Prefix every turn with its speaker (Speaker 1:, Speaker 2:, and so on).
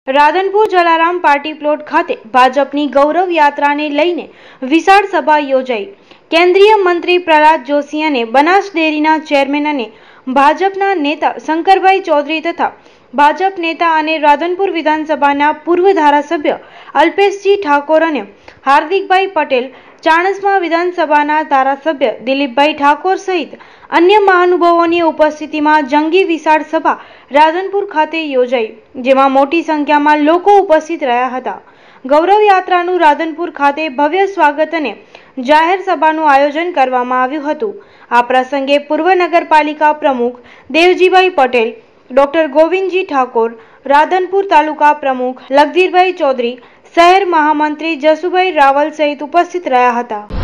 Speaker 1: Radhanpur Jalaram party plot ખાતે ભાજપની ગૌરવ યાત્રાને લઈને વિશાળ સભા યોજાઈ। કેન્દ્રીય મંત્રી પ્રહલાદ જોશી અને બનાસ ડેરીના ચેરમેન અને ભાજપના નેતા શંકરભાઈ ચૌધરી તથા ભાજપ નેતા અને રાધનપુર વિધાનસભાના પૂર્વ ધારાસભ્ય અલ્પેશજી ઠાકોર અને હાર્દિકભાઈ પટેલ, ચાણસ્મા વિધાનસભાના ધારાસભ્ય દિલીપભાઈ ઠાકોર સહિત અન્ય મહાનુભાવોની ઉપસ્થિતિમાં જંગી વિશાળ સભા રાધનપુર ખાતે યોજાઈ, જેમાં મોટી સંખ્યામાં લોકો ઉપસ્થિત રહ્યા હતા। ગૌરવ યાત્રાનું રાધનપુર ખાતે ભવ્ય સ્વાગત અને જાહેર સભાનું આયોજન કરવામાં આવ્યું હતું। આ પ્રસંગે પૂર્વ નગરપાલિકા પ્રમુખ દેવજીભાઈ પટેલ, ડોક્ટર ગોવિંદજી ઠાકોર, રાધનપુર તાલુકા પ્રમુખ લગધીરભાઈ ચૌધરી, શહેર મહામંત્રી જસુભાઈ રાવલ સહિત ઉપસ્થિત રહ્યા હતા।